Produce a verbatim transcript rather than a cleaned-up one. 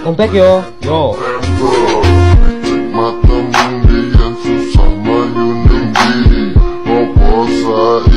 Kompak yo, yo. Matamu yang susah mayuning diri. Ngopo sae